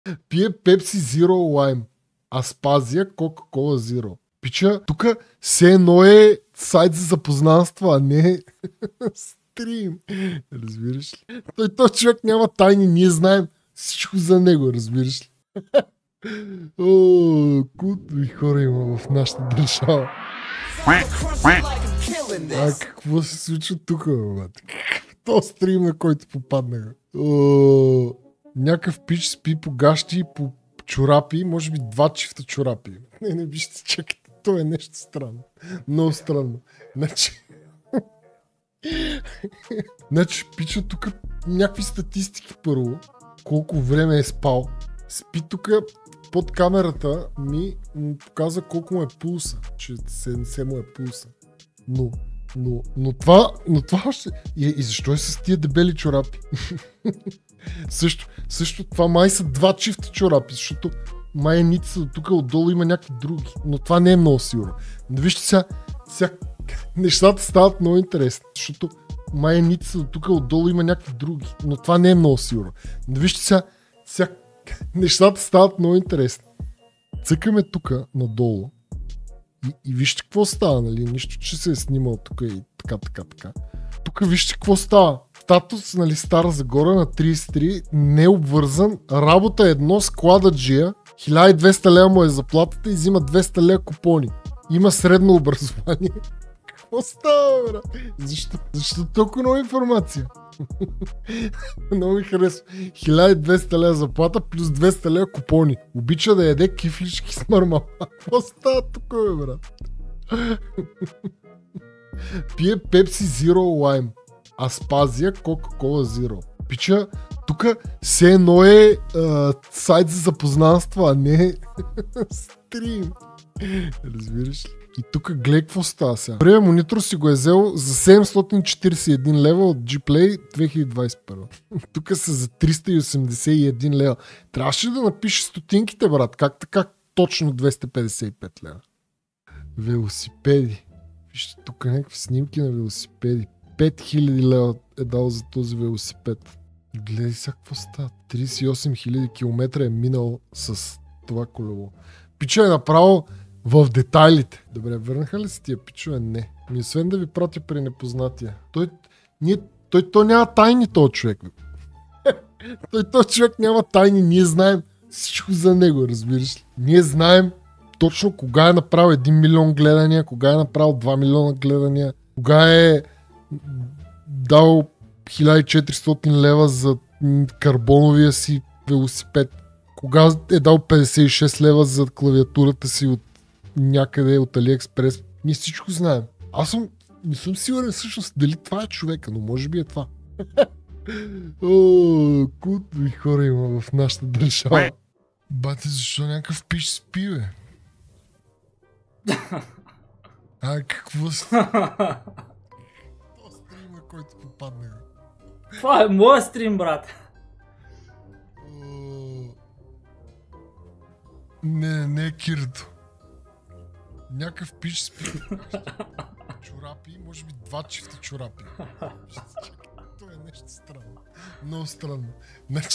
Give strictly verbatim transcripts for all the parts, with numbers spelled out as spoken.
Пие Pepsi Zero Lime. Аспазия Coca-Cola Zero. Пича, тук все едно е сайт за запознанства, а не стрим. Разбираш ли? Той този човек няма тайни, ние знаем всичко за него, разбираш ли? О, култови хора има в нашата държава. А какво се случва тук, бе? То стрим, на който попаднаха. О, някакъв пич спи по гащи и по чорапи, може би два чифта чорапи. Не, не вижте, чакайте, то е нещо странно. Много странно. Значи, значи пича тук някакви статистики първо. Колко време е спал. Спи тук под камерата ми му показа колко му е пулса. Че седемдесет му е пулса. Но, но, но това, но това още... И, и защо е с тия дебели чорапи? също, също това май са два чифта чорапи, защото май е ница до тук отдолу има някакви други. Но това не е много сигурно. Но вижте сега, сега нещата стават много интересни, защото май е ница до тук отдолу има някакви други. Но това не е много сигурно. Но вижте сега, сега нещата стават много интересни. Цъкаме тук надолу и, и вижте какво става, нали? Нищо, че се е снимал тук и така, така, така. Тук вижте какво става. Статус, нали, Стара Загора на трийсет и три, не обвързан, работа едно, склададжия, хиляда и двеста лева му е заплатата и взима двеста лева купони. Има средно образование. Какво става, бра? Защо? Защо толкова много информация? Много ми харесва. хиляда и двеста лева заплата плюс двеста лева купони. Обича да яде кифлички с мармала. Какво става тук, бе, брат? Пие Pepsi Zero Lime. Аспазия Coca-Cola Zero. Пича, тук все едно е а, сайт за запознанства, а не стрим. Разбираш ли? И тук гледай какво става сега. Първият монитор си го е взел за седемстотин четирийсет и един лева от G-Play две хиляди двайсет и първа. Тук са за триста и осемдесет и един лева. Трябваше да напишеш стотинките, брат. Как така точно двеста петдесет и пет лева? Велосипеди. Вижте тук някакви снимки на велосипеди. пет хиляди лева е дал за този велосипед. Гледай сега какво става. трийсет и осем хиляди километра е минал с това колело. Пича е направо в детайлите. Добре, върнаха ли си тия пичове? Не. Ми освен да ви пратя при непознатия. Той, ние, той, той няма тайни, този човек. той, този човек няма тайни. Ние знаем всичко за него, разбираш ли? Ние знаем точно кога е направил един милион гледания, кога е направил два милиона гледания, кога е дал хиляда и четиристотин лева за карбоновия си велосипед, кога е дал петдесет и шест лева за клавиатурата си от някъде от Алиекспрес. Ние всичко знаем. Аз съм, не съм сигурен всъщност дали това е човека, но може би е това. О, култови хора има в нашата държава. Бате, защо някакъв пич спи, бе? А, какво си? Това стрим, на който попаднаха. Това е моя стрим, брат. Не, не е Кирито. Някакъв пич спи. Чорапи, може би два чифта чорапи. Това е нещо странно. Много странно. Значи...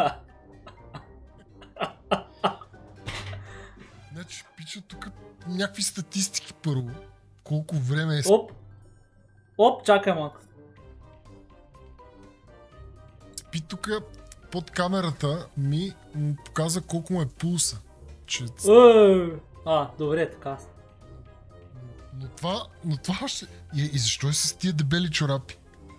Значи, пича тук някакви статистики първо. Колко време е... Оп! Оп, чакай малко. Спи тук под камерата ми му показа колко му е пулса. Че... А, добре, така. Но това, но това още... И, и защо е с тия дебели чорапи?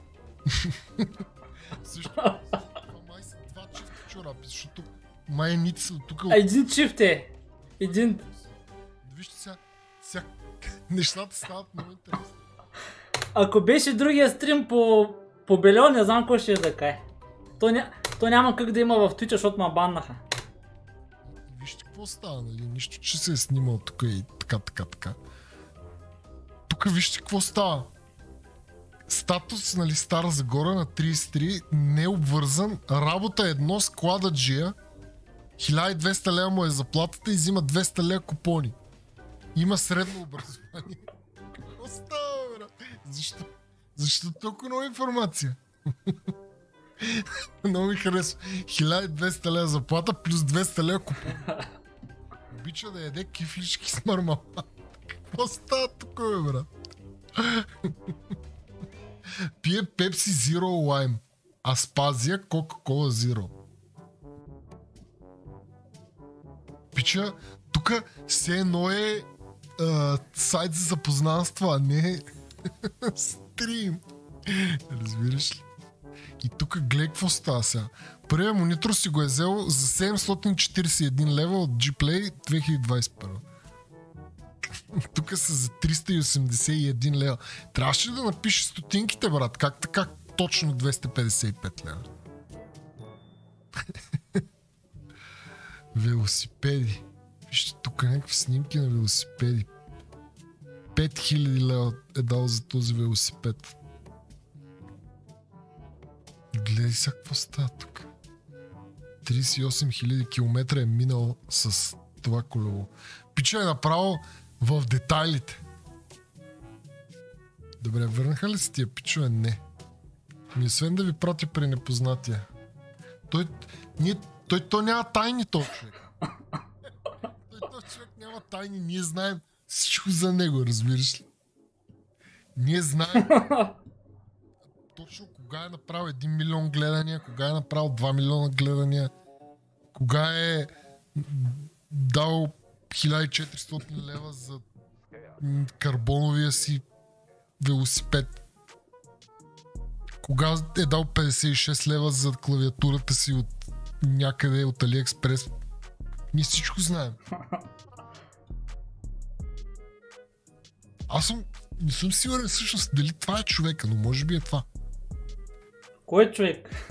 Също, това май са два чифта чорапи, защото май е ница от тук... Един чифт е. Един... Вижте сега, сега нещата стават много интересни. Ако беше другия стрим по, по Бельо, не знам кой ще е да кае. То, ня... То няма как да има в Twitch, защото ма баннаха. Вижте какво става, нали? Нищо, че се е снимал тук и така, така, така. Тук вижте какво става. Статус, нали, Стара Загора на трийсет и три, не обвързан, работа едно, склададжия, хиляда и двеста лева му е заплатата и взима двеста лева купони. Има средно образование. Какво става, бе? Защо? Защо толкова много информация? Много ми харесва. хиляда и двеста лева заплата плюс двеста лева купон. Обича да яде кифлички с мармалад. Какво става тук, бе, брат? Пие Pepsi Zero Lime. Аспазия Coca-Cola Zero. Пича, тук все едно е а, сайт за запознанства, а не стрим. Разбираш ли? И тук гледай какво става сега. Първият монитор си го е взел за седемстотин четиридесет и един лева от G-Play две хиляди двадесет и първа. Тук са за триста и осемдесет и един лева. Трябваше ли да напишеш стотинките, брат? Как така точно двеста петдесет и пет лева? Велосипеди. Вижте тук някакви снимки на велосипеди. пет хиляди лева е дал за този велосипед. Гледай сега какво става тук. тридесет и осем хиляди километра е минал с това колело. Пича е направо в детайлите. Добре, върнаха ли си тия пичове? Не. Ми освен да ви пратя при непознатия. Той, ние, той, той няма тайни, този човек. Той, този човек няма тайни. Ние знаем всичко за него, разбираш ли? Ние знаем точно кога е направил един милион гледания, кога е направил два милиона гледания, кога е дал хиляда и четиристотин лева за карбоновия си велосипед. Кога е дал петдесет и шест лева за клавиатурата си от някъде от Алиекспрес. Ние всичко знаем. Аз съм, не съм сигурен всъщност дали това е човека, но може би е това. Кой е човек?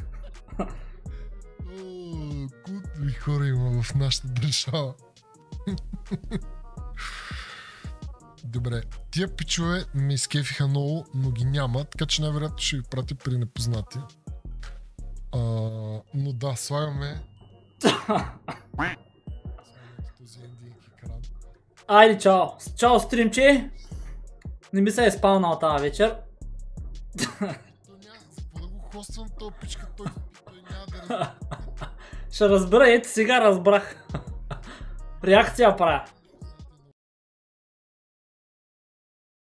Култови хора има в нашата държава. Добре, тия пичове ме изкефиха много, но ги няма, така че най-вероятно ще ви пратя при непознати. А, но да, слагаме този ендинг екран. Айде, чао! Чао, стримче! Не ми се е спалнал тази вечер. То няма, за какво да го хоствам този пичка, той, той няма да разбира. Ще разбера, ето сега разбрах. Реакция правя.